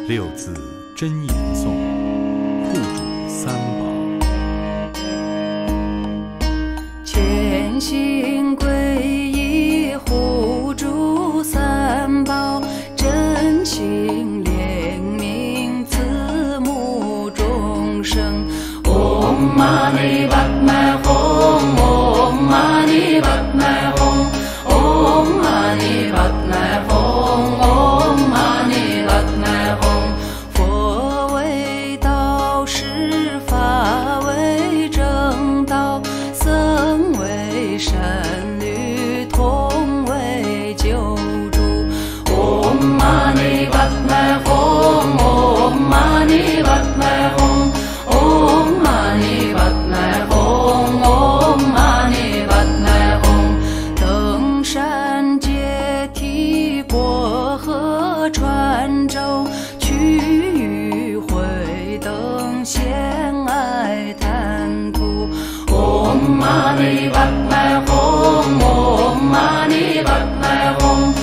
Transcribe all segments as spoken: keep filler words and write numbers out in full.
六字真言颂，护主三宝。 全心皈依护主三宝，真心怜悯慈母众生。Om Mani Padme Hum, Om Mani Padme Hum, Om Mani Padme Hum, Om Mani Padme Hum。佛为道师，法为正道，僧为善侣，同为救主。Om Mani Padme Hum, Om Mani Padme Hum, Om Mani Padme Hum, Om Mani Padme Hum。登山阶梯，过河穿舟，去与会等闲爱谈吐。Om Mani Padme Hum, Om Mani Padme Hum,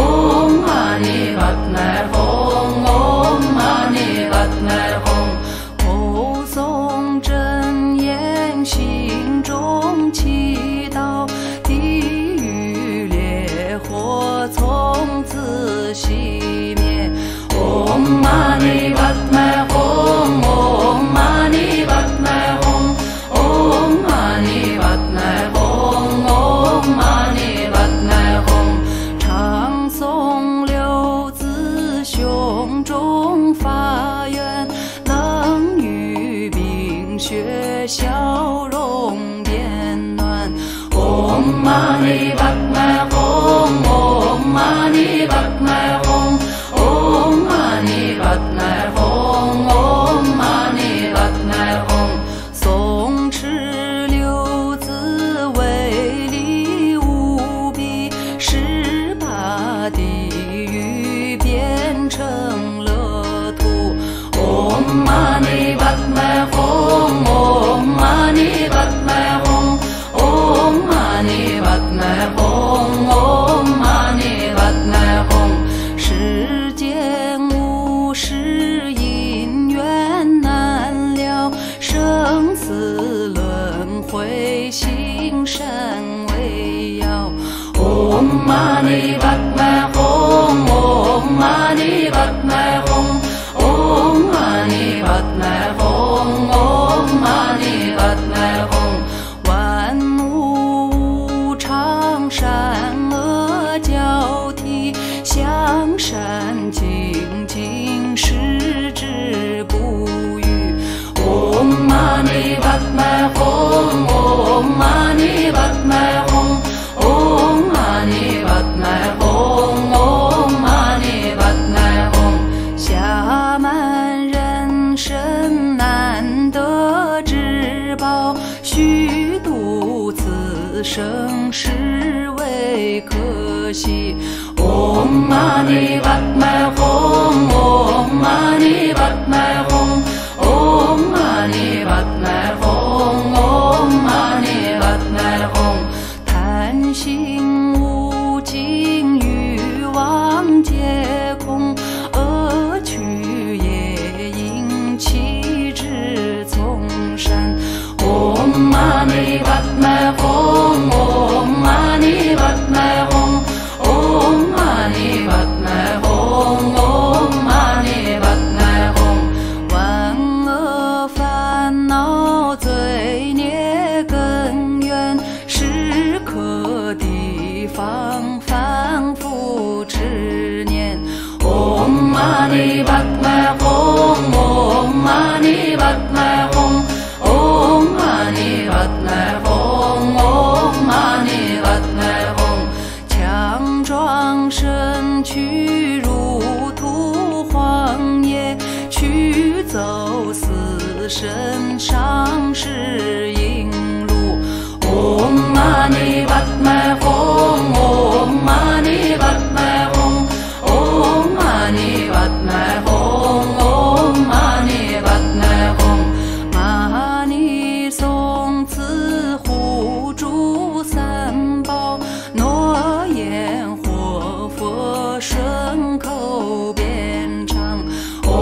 Om Mani Padme Hum, Om Mani Padme Hum。口诵真言，心中祈祷，地狱烈火从此熄灭。Om Mani Padme Hum, Om Mani Padme Hum, Om Mani Padme Hum, Om Mani Padme Hum。常诵六字，胸中发愿，能与病血消融变暖。Om Mani Padme Hum, Om Mani Padme Hum, Om Mani Padme Hum, Om Mani Padme Hum。诵持六字，威力无比，十八地狱变成乐土。Om Mani Padme Hum, Om Mani Padme Hum, Om Mani Padme Hum, Om Mani Padme Hum。世间无事，因缘难了，生死轮回，心善为要。Om Mani Padme Hum, Om Mani Padme Hum, Om Mani Padme Hum, Om Mani Padme Hum。万物无常，善恶交替，向善精进，矢志不渝。Om Mani Padme Hum, Om Mani Padme Hum, Om Mani Padme Hum, Om Mani Padme Hum。暇满人生，难得之宝，虚度此生，实为可惜。Om Mani Padme Hum, Om Mani Padme Hum, Om Mani Padme Hum, Om Mani Padme Hum。贪心无尽，欲望皆空，恶趣也应弃之从善。Om Mani Padme Hum, Om Mani Padme Hum, Om Mani Padme Hum, Om Mani Padme Hum。万恶烦恼，罪孽根源，时刻提防，反复持念。Om Mani Padme Hum, Om Mani Padme Hum, Om Mani Padme Hum, Om Mani Padme Hum。强壮身躯，如土荒野，驱走死神，上是引路。Om Mani Padme Hum, Om Mani Padme Hum, Om Mani Padme Hum, Om Mani Padme Hum。玛尼诵词，护主三宝，诺言活佛，顺口变唱。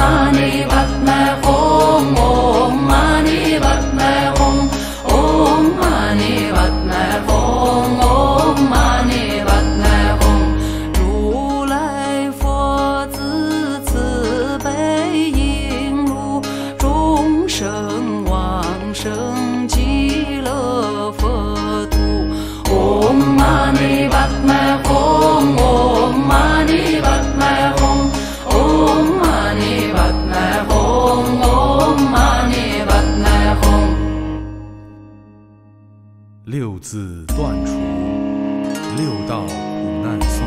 Mani Padme Hum, Om Mani Padme Hum, Om Mani Padme Hum, Om Mani Padme Hum。如来佛子慈悲引路，众生往生极乐佛土。Om Mani Padme Hum, Om Mani Padme Hum, Om Mani Padme Hum, Om Mani Padme Hum。 六字断除，六道苦难颂。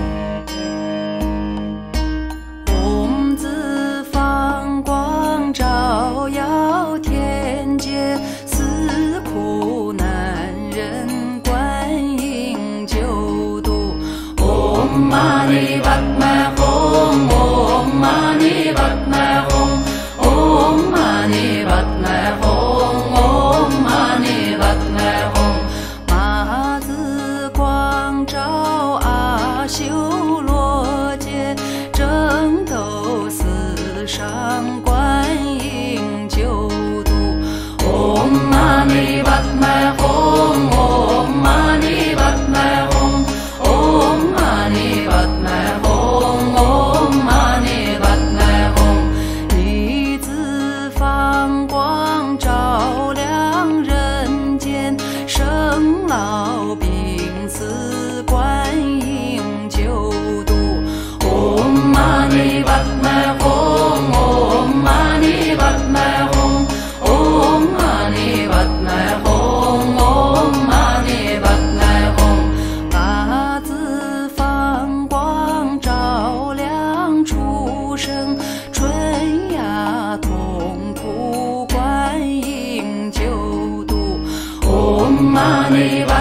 唵字放光照耀天界，死苦难人观音救度。Om Mani Padme Hum, Om Mani Padme Hum, Om Mani Padme Hum, Om Mani Padme Hum。麻子光照阿修罗界，正斗四上观音救度。Om Mani Padme Hum, Om Mani Padme Hum, Om Mani Padme Hum, Om Mani Padme Hum。一字放光照亮人间，生老病死观音救度。Om Mani Padme Hum, Om Mani Padme Hum, Om Mani Padme Hum, Om Mani Padme Hum。八字放光照亮众生，春芽痛苦观音救度。Om Mani